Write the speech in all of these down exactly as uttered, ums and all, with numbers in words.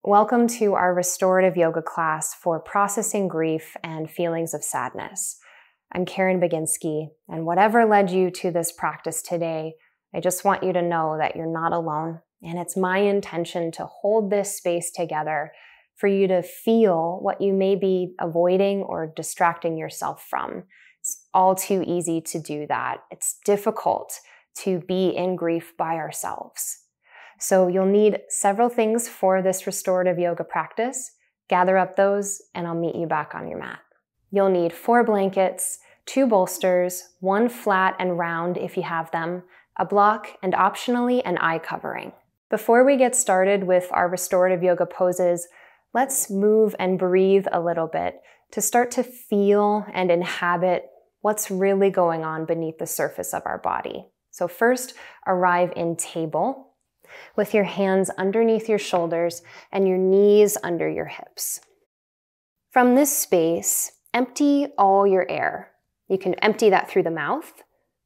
Welcome to our restorative yoga class for processing grief and feelings of sadness. I'm Caren Baginski, and whatever led you to this practice today, I just want you to know that you're not alone, and it's my intention to hold this space together for you to feel what you may be avoiding or distracting yourself from. It's all too easy to do that. It's difficult to be in grief by ourselves. So you'll need several things for this restorative yoga practice. Gather up those and I'll meet you back on your mat. You'll need four blankets, two bolsters, one flat and round if you have them, a block, and optionally an eye covering. Before we get started with our restorative yoga poses, let's move and breathe a little bit to start to feel and inhabit what's really going on beneath the surface of our body. So first, arrive in table, with your hands underneath your shoulders and your knees under your hips. From this space, empty all your air. You can empty that through the mouth.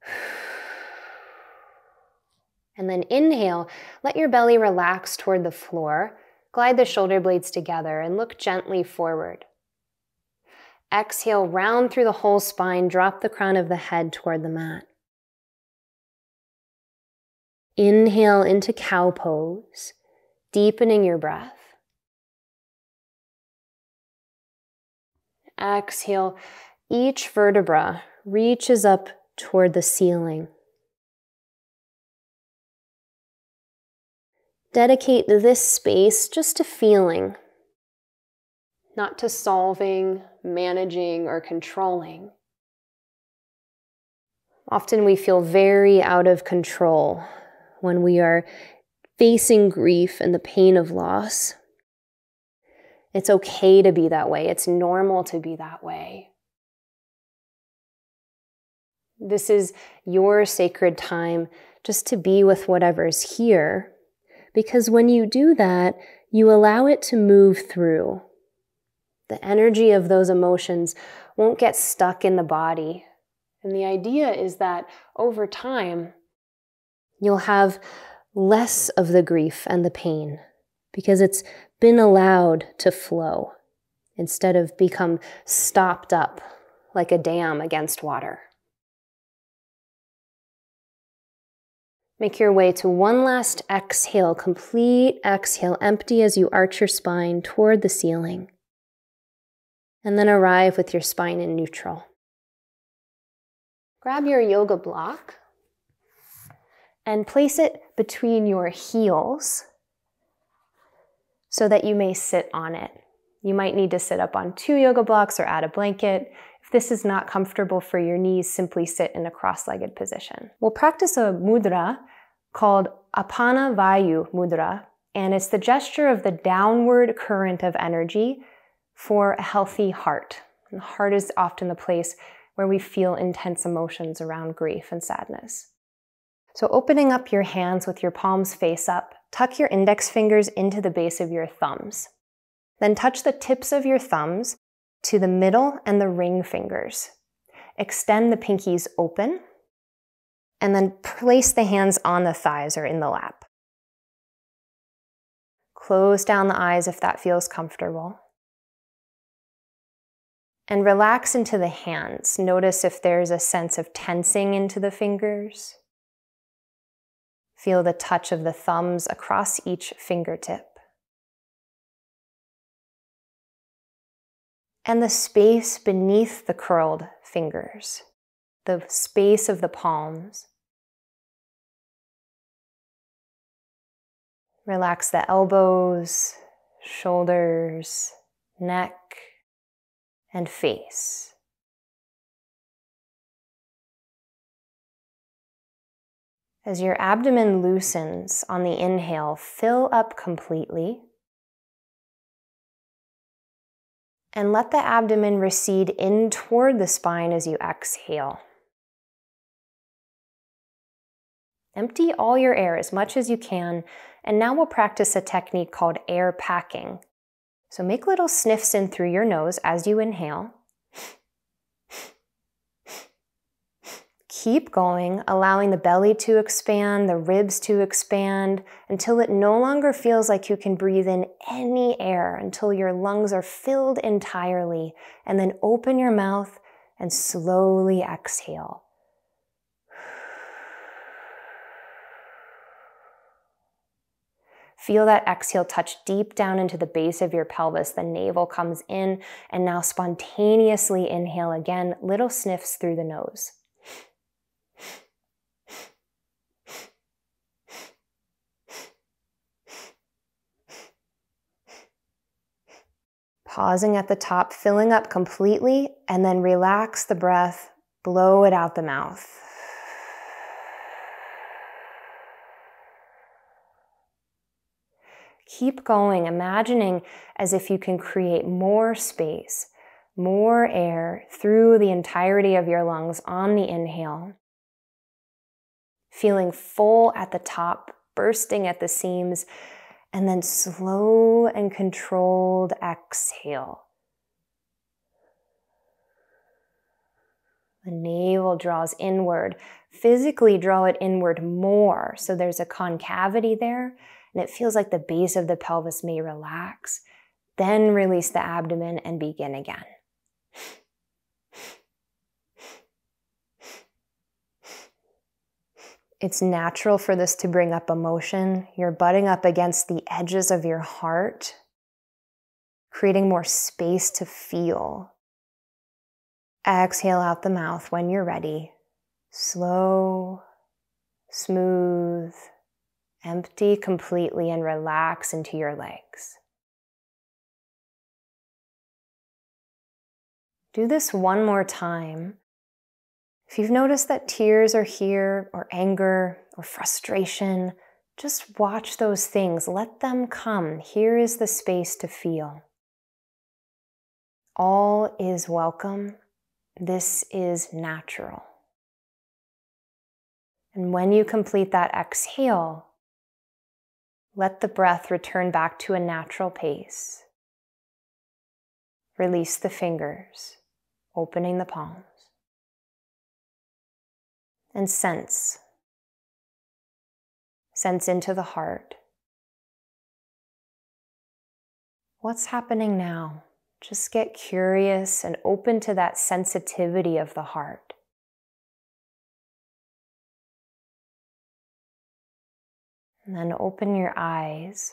And then inhale, let your belly relax toward the floor, glide the shoulder blades together and look gently forward. Exhale, round through the whole spine, drop the crown of the head toward the mat. Inhale into cow pose, deepening your breath. Exhale, each vertebra reaches up toward the ceiling. Dedicate this space just to feeling, not to solving, managing, or controlling. Often we feel very out of control when we are facing grief and the pain of loss. It's okay to be that way. It's normal to be that way. This is your sacred time just to be with whatever's here, because when you do that, you allow it to move through. The energy of those emotions won't get stuck in the body. And the idea is that over time, you'll have less of the grief and the pain because it's been allowed to flow instead of become stopped up like a dam against water. Make your way to one last exhale, complete exhale, empty as you arch your spine toward the ceiling. And then arrive with your spine in neutral. Grab your yoga block and place it between your heels so that you may sit on it. You might need to sit up on two yoga blocks or add a blanket. If this is not comfortable for your knees, simply sit in a cross-legged position. We'll practice a mudra called Apana Vayu Mudra, and it's the gesture of the downward current of energy for a healthy heart. And the heart is often the place where we feel intense emotions around grief and sadness. So opening up your hands with your palms face up, tuck your index fingers into the base of your thumbs. Then touch the tips of your thumbs to the middle and the ring fingers. Extend the pinkies open, and then place the hands on the thighs or in the lap. Close down the eyes if that feels comfortable. And relax into the hands. Notice if there's a sense of tensing into the fingers. Feel the touch of the thumbs across each fingertip. And the space beneath the curled fingers, the space of the palms. Relax the elbows, shoulders, neck, and face. As your abdomen loosens on the inhale, fill up completely. And let the abdomen recede in toward the spine as you exhale. Empty all your air as much as you can, and now we'll practice a technique called air packing. So make little sniffs in through your nose as you inhale. Keep going, allowing the belly to expand, the ribs to expand, until it no longer feels like you can breathe in any air, until your lungs are filled entirely. And then open your mouth and slowly exhale. Feel that exhale touch deep down into the base of your pelvis. The navel comes in, and now spontaneously inhale again, little sniffs through the nose. Pausing at the top, filling up completely, and then relax the breath, blow it out the mouth. Keep going, imagining as if you can create more space, more air through the entirety of your lungs on the inhale. Feeling full at the top, bursting at the seams, and then slow and controlled exhale. The navel draws inward. Physically draw it inward more, so there's a concavity there, and it feels like the base of the pelvis may relax. Then release the abdomen and begin again. It's natural for this to bring up emotion. You're butting up against the edges of your heart, creating more space to feel. Exhale out the mouth when you're ready. Slow, smooth, empty completely, and relax into your legs. Do this one more time. If you've noticed that tears are here, or anger, or frustration, just watch those things. Let them come. Here is the space to feel. All is welcome. This is natural. And when you complete that exhale, let the breath return back to a natural pace. Release the fingers, opening the palms. And sense. Sense into the heart. What's happening now? Just get curious and open to that sensitivity of the heart. And then open your eyes.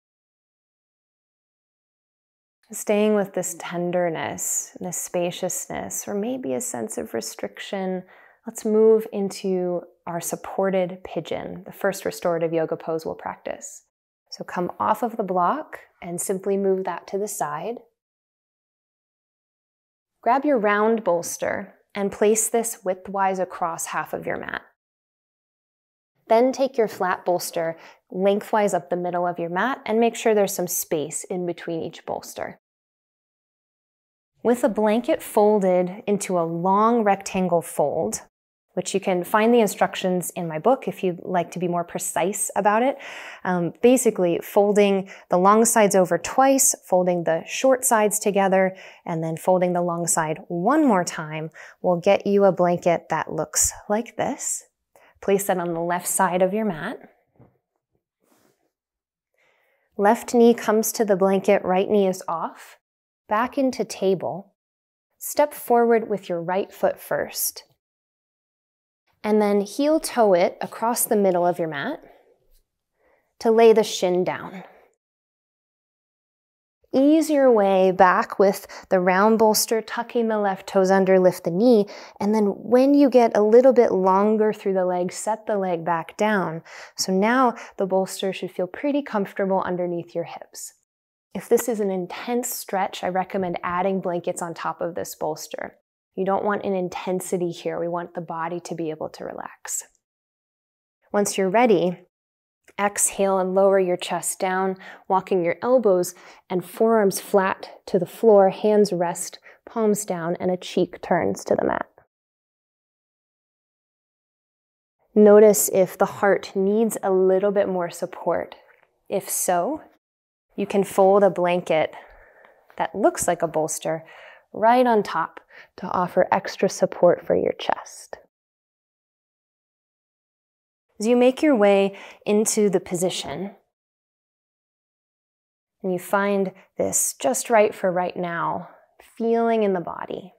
Staying with this tenderness, this spaciousness, or maybe a sense of restriction, let's move into our supported pigeon, the first restorative yoga pose we'll practice. So come off of the block and simply move that to the side. Grab your round bolster and place this widthwise across half of your mat. Then take your flat bolster lengthwise up the middle of your mat and make sure there's some space in between each bolster. With a blanket folded into a long rectangle fold, which you can find the instructions in my book if you'd like to be more precise about it. Um, basically, folding the long sides over twice, folding the short sides together, and then folding the long side one more time will get you a blanket that looks like this. Place that on the left side of your mat. Left knee comes to the blanket, right knee is off. Back into table. Step forward with your right foot first. And then heel toe it across the middle of your mat to lay the shin down. Ease your way back with the round bolster, tucking the left toes under, lift the knee, and then when you get a little bit longer through the leg, set the leg back down. So now the bolster should feel pretty comfortable underneath your hips. If this is an intense stretch, I recommend adding blankets on top of this bolster. You don't want an intensity here. We want the body to be able to relax. Once you're ready, exhale and lower your chest down, walking your elbows and forearms flat to the floor, hands rest, palms down, and a cheek turns to the mat. Notice if the heart needs a little bit more support. If so, you can fold a blanket that looks like a bolster right on top to offer extra support for your chest. As you make your way into the position, and you find this just right for right now, feeling in the body.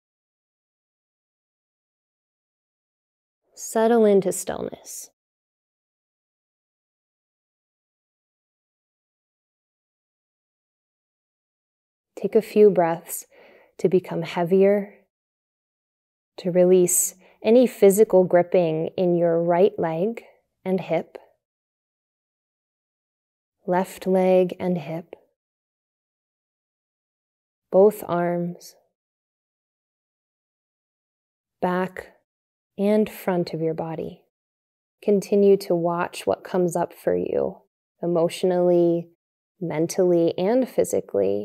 Settle into stillness. Take a few breaths to become heavier, to release any physical gripping in your right leg and hip, left leg and hip, both arms, back and front of your body. Continue to watch what comes up for you emotionally, mentally, and physically.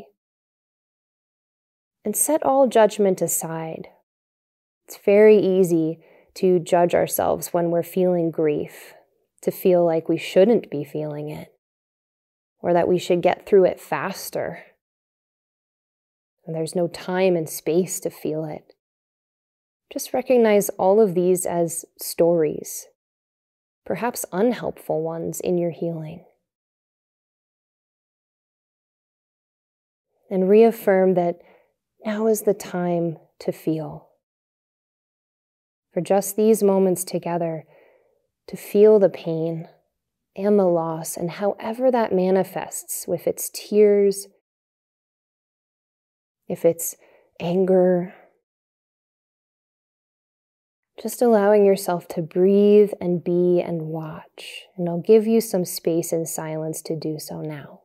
And set all judgment aside. It's very easy to judge ourselves when we're feeling grief, to feel like we shouldn't be feeling it, or that we should get through it faster. And there's no time and space to feel it. Just recognize all of these as stories, perhaps unhelpful ones in your healing. And reaffirm that now is the time to feel. For just these moments together, to feel the pain and the loss, and however that manifests, with its tears, if it's anger, just allowing yourself to breathe and be and watch. And I'll give you some space and silence to do so now.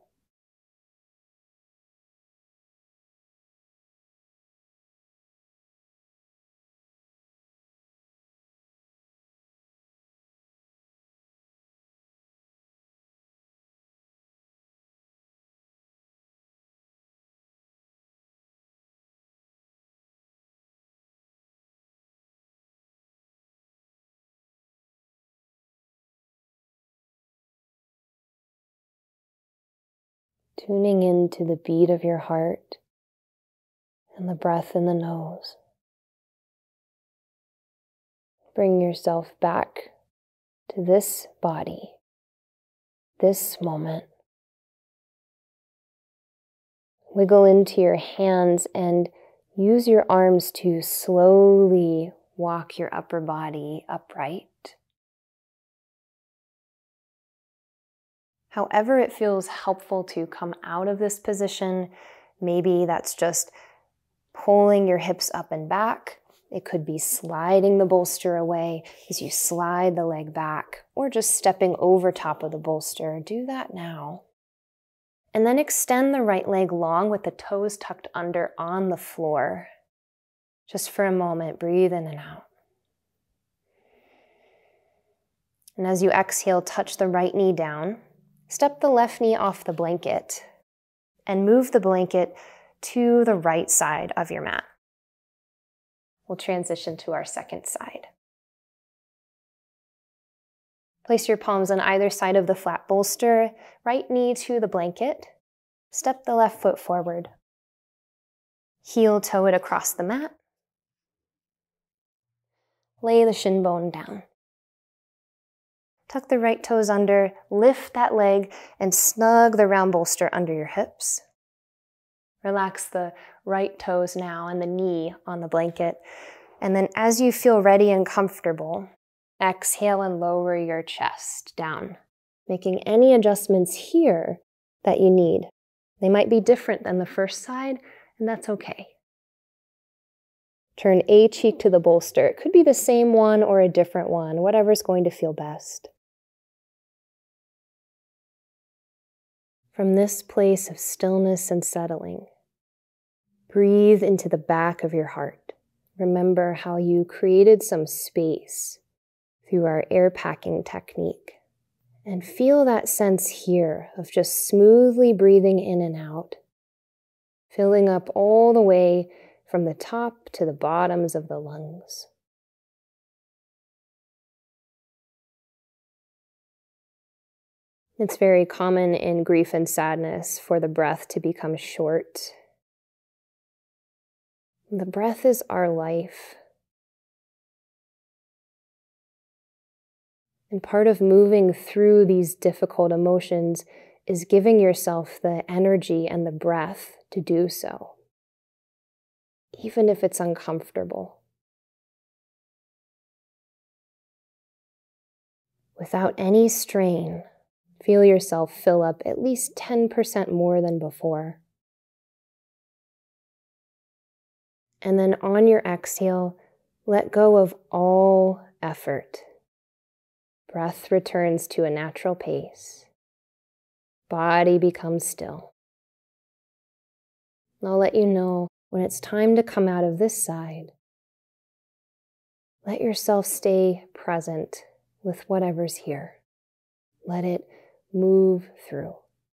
Tuning into the beat of your heart and the breath in the nose. Bring yourself back to this body, this moment. Wiggle into your hands and use your arms to slowly walk your upper body upright. However it feels helpful to come out of this position, maybe that's just pulling your hips up and back. It could be sliding the bolster away as you slide the leg back, or just stepping over top of the bolster. Do that now. And then extend the right leg long with the toes tucked under on the floor. Just for a moment, breathe in and out. And as you exhale, touch the right knee down. Step the left knee off the blanket and move the blanket to the right side of your mat. We'll transition to our second side. Place your palms on either side of the flat bolster, right knee to the blanket. Step the left foot forward. Heel toe it across the mat. Lay the shin bone down. Tuck the right toes under, lift that leg, and snug the round bolster under your hips. Relax the right toes now and the knee on the blanket. And then as you feel ready and comfortable, exhale and lower your chest down, making any adjustments here that you need. They might be different than the first side, and that's okay. Turn a cheek to the bolster. It could be the same one or a different one, whatever's going to feel best. From this place of stillness and settling, breathe into the back of your heart. Remember how you created some space through our air packing technique. And feel that sense here of just smoothly breathing in and out, filling up all the way from the top to the bottoms of the lungs. It's very common in grief and sadness for the breath to become short. The breath is our life. And part of moving through these difficult emotions is giving yourself the energy and the breath to do so, even if it's uncomfortable. Without any strain, feel yourself fill up at least ten percent more than before. And then on your exhale, let go of all effort. Breath returns to a natural pace. Body becomes still. I'll let you know when it's time to come out of this side. Let yourself stay present with whatever's here. Let it move through.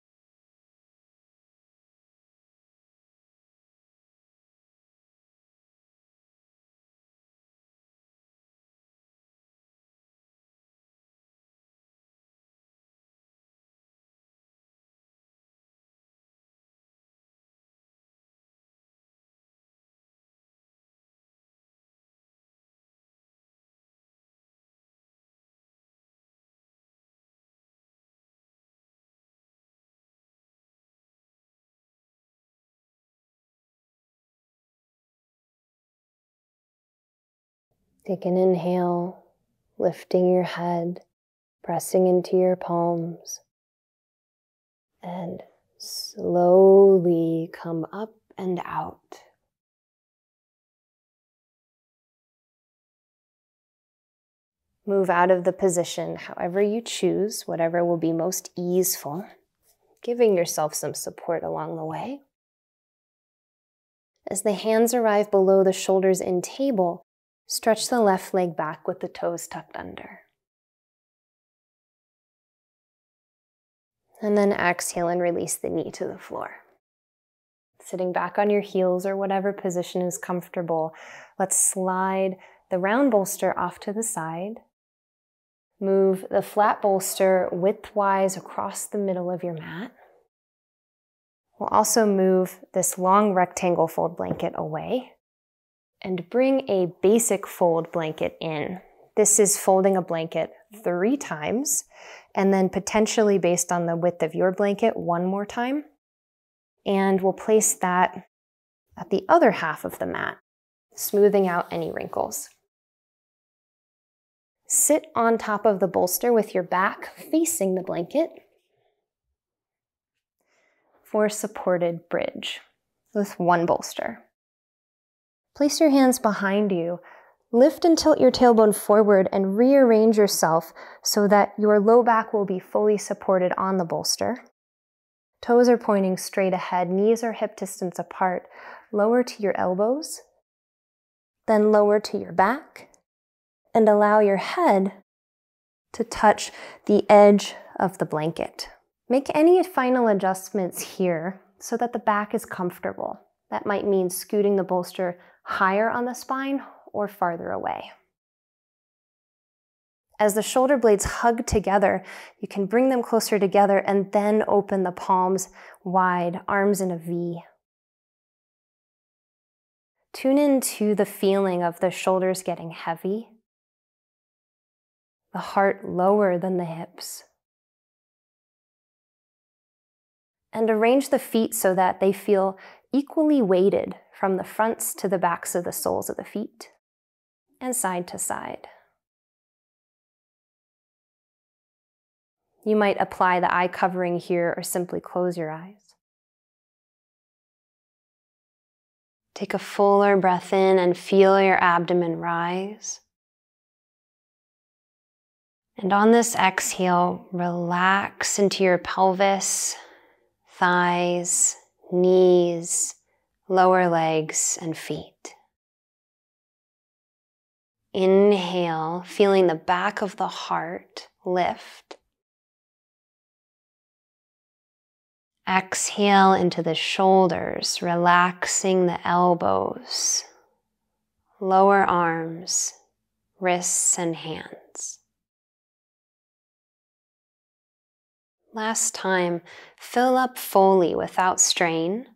Take an inhale, lifting your head, pressing into your palms, and slowly come up and out. Move out of the position however you choose, whatever will be most easeful, giving yourself some support along the way. As the hands arrive below the shoulders in table, stretch the left leg back with the toes tucked under. And then exhale and release the knee to the floor. Sitting back on your heels or whatever position is comfortable, let's slide the round bolster off to the side. Move the flat bolster widthwise across the middle of your mat. We'll also move this long rectangle fold blanket away and bring a basic fold blanket in. This is folding a blanket three times, and then potentially based on the width of your blanket, one more time. And we'll place that at the other half of the mat, smoothing out any wrinkles. Sit on top of the bolster with your back facing the blanket for supported bridge with one bolster. Place your hands behind you. Lift and tilt your tailbone forward and rearrange yourself so that your low back will be fully supported on the bolster. Toes are pointing straight ahead, knees are hip distance apart. Lower to your elbows, then lower to your back, and allow your head to touch the edge of the blanket. Make any final adjustments here so that the back is comfortable. That might mean scooting the bolster higher on the spine or farther away. As the shoulder blades hug together, you can bring them closer together and then open the palms wide, arms in a V. Tune into the feeling of the shoulders getting heavy, the heart lower than the hips. And arrange the feet so that they feel equally weighted from the fronts to the backs of the soles of the feet and side to side. You might apply the eye covering here or simply close your eyes. Take a fuller breath in and feel your abdomen rise. And on this exhale, relax into your pelvis, thighs, knees, lower legs, and feet. Inhale, feeling the back of the heart lift. Exhale into the shoulders, relaxing the elbows, lower arms, wrists, and hands. Last time, fill up fully without strain.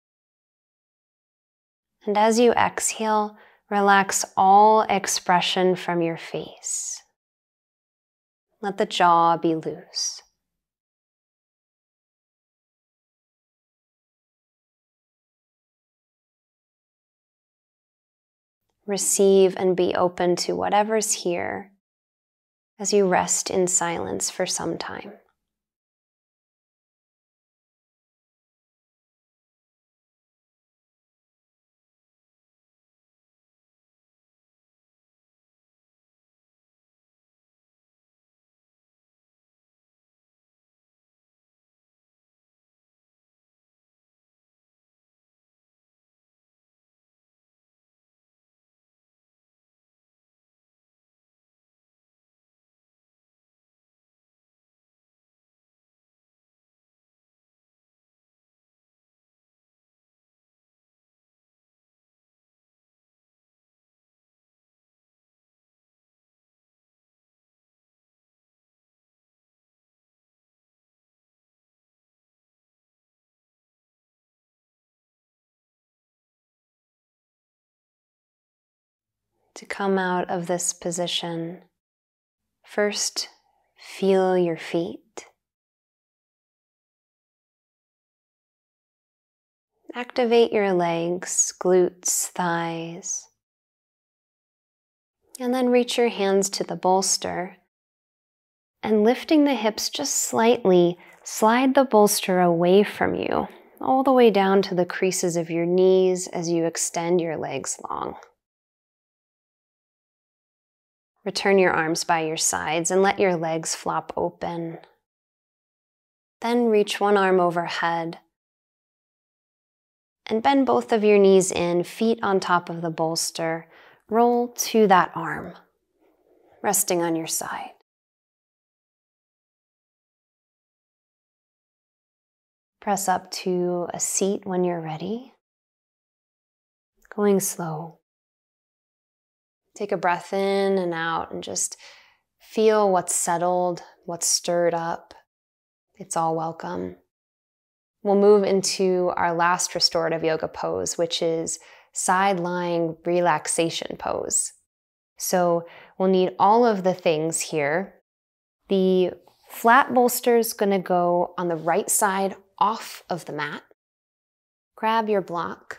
And as you exhale, relax all expression from your face. Let the jaw be loose. Receive and be open to whatever's here as you rest in silence for some time. To come out of this position, first feel your feet. Activate your legs, glutes, thighs. And then reach your hands to the bolster. And lifting the hips just slightly, slide the bolster away from you, all the way down to the creases of your knees as you extend your legs long. Return your arms by your sides and let your legs flop open. Then reach one arm overhead and bend both of your knees in, feet on top of the bolster. Roll to that arm, resting on your side. Press up to a seat when you're ready. Going slow. Take a breath in and out and just feel what's settled, what's stirred up. It's all welcome. We'll move into our last restorative yoga pose, which is side lying relaxation pose. So we'll need all of the things here. The flat bolster is going to go on the right side off of the mat. Grab your block.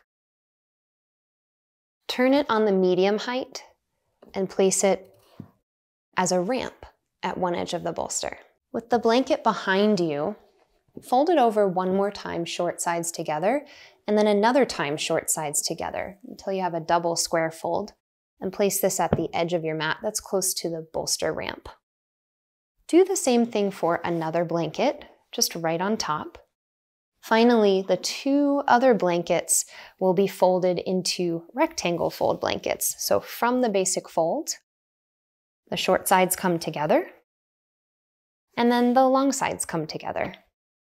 Turn it on the medium height and place it as a ramp at one edge of the bolster. With the blanket behind you, fold it over one more time, short sides together, and then another time, short sides together, until you have a double square fold, and place this at the edge of your mat that's close to the bolster ramp. Do the same thing for another blanket, just right on top. Finally, the two other blankets will be folded into rectangle fold blankets. So from the basic fold, the short sides come together, and then the long sides come together.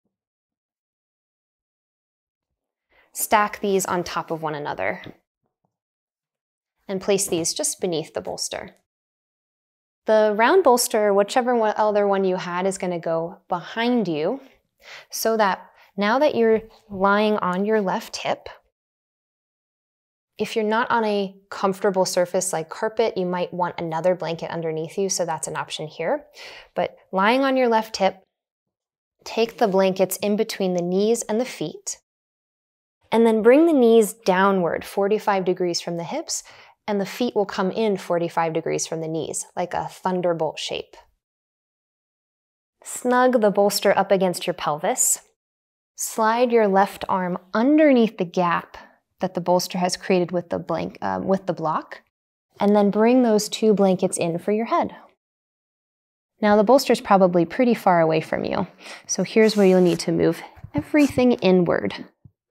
Stack these on top of one another and place these just beneath the bolster. The round bolster, whichever one, other one you had, is going to go behind you so that now that you're lying on your left hip, if you're not on a comfortable surface like carpet, you might want another blanket underneath you, so that's an option here. But lying on your left hip, take the blankets in between the knees and the feet, and then bring the knees downward forty-five degrees from the hips, and the feet will come in forty-five degrees from the knees, like a thunderbolt shape. Snug the bolster up against your pelvis. Slide your left arm underneath the gap that the bolster has created with the blank, uh, with the block, and then bring those two blankets in for your head. Now the bolster is probably pretty far away from you, so here's where you'll need to move everything inward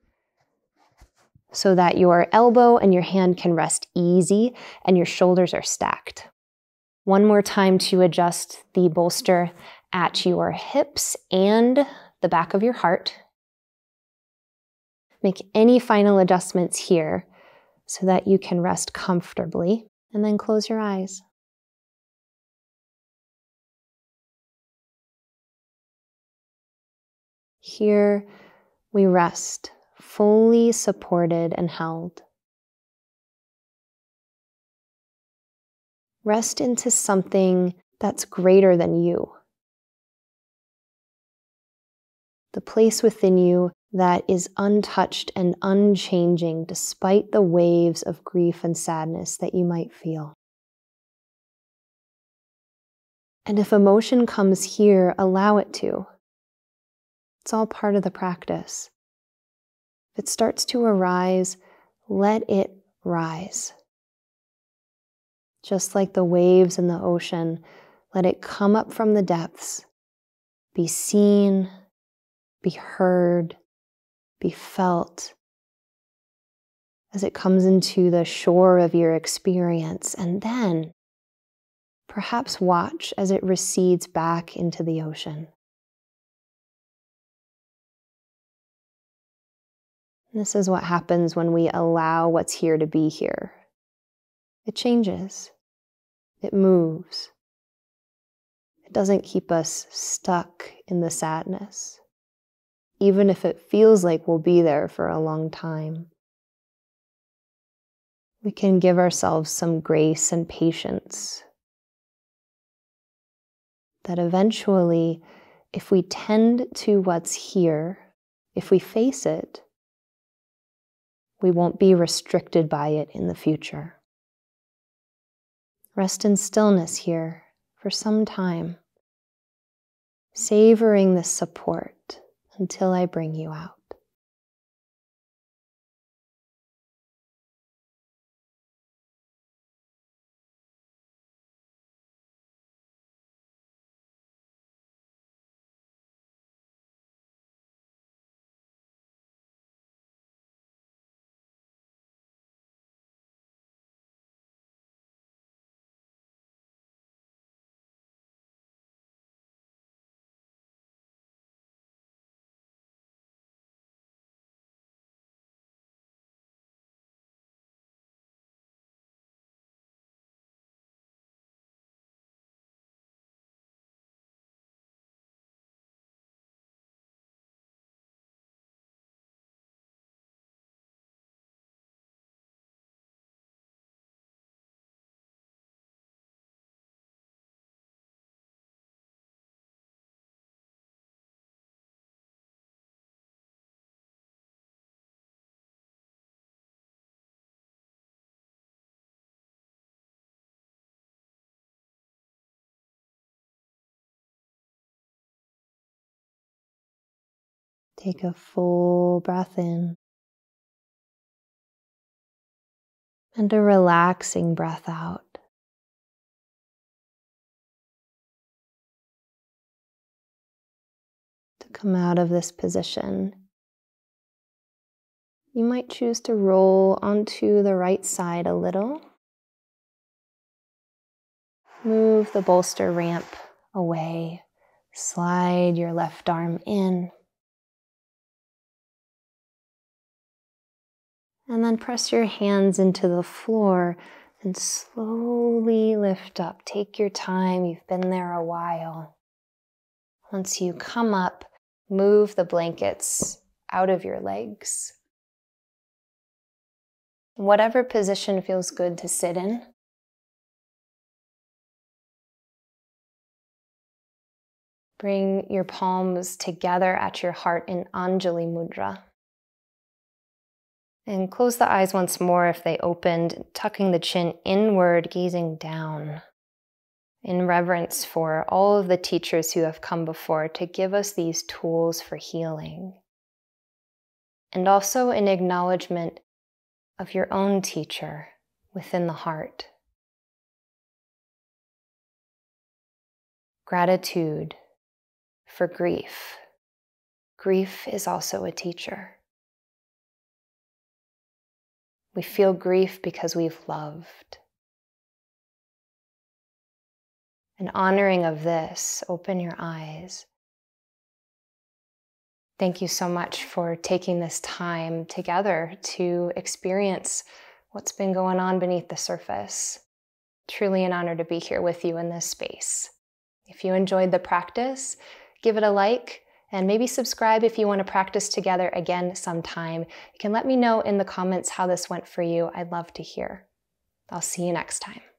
so that your elbow and your hand can rest easy and your shoulders are stacked. One more time to adjust the bolster at your hips and the back of your heart. Make any final adjustments here so that you can rest comfortably, and then close your eyes. Here we rest, fully supported and held. Rest into something that's greater than you. the place within you that is untouched and unchanging despite the waves of grief and sadness that you might feel. And if emotion comes here, allow it to. It's all part of the practice. If it starts to arise, let it rise. Just like the waves in the ocean, let it come up from the depths, be seen, be heard, be felt as it comes into the shore of your experience, and then perhaps watch as it recedes back into the ocean. This is what happens when we allow what's here to be here. It changes. It moves. It doesn't keep us stuck in the sadness, even if it feels like we'll be there for a long time. We can give ourselves some grace and patience that eventually, if we tend to what's here, if we face it, we won't be restricted by it in the future. Rest in stillness here for some time, savoring this support until I bring you out. Take a full breath in and a relaxing breath out. To come out of this position, you might choose to roll onto the right side a little. Move the bolster ramp away. Slide your left arm in. And then press your hands into the floor and slowly lift up. Take your time, you've been there a while. Once you come up, move the blankets out of your legs. Whatever position feels good to sit in. Bring your palms together at your heart in Anjali Mudra. And close the eyes once more if they opened, tucking the chin inward, gazing down in reverence for all of the teachers who have come before to give us these tools for healing. And also in acknowledgement of your own teacher within the heart. Gratitude for grief. Grief is also a teacher. We feel grief because we've loved. In honoring of this, open your eyes. Thank you so much for taking this time together to experience what's been going on beneath the surface. Truly an honor to be here with you in this space. If you enjoyed the practice, give it a like, and maybe subscribe if you want to practice together again sometime. You can let me know in the comments how this went for you. I'd love to hear. I'll see you next time.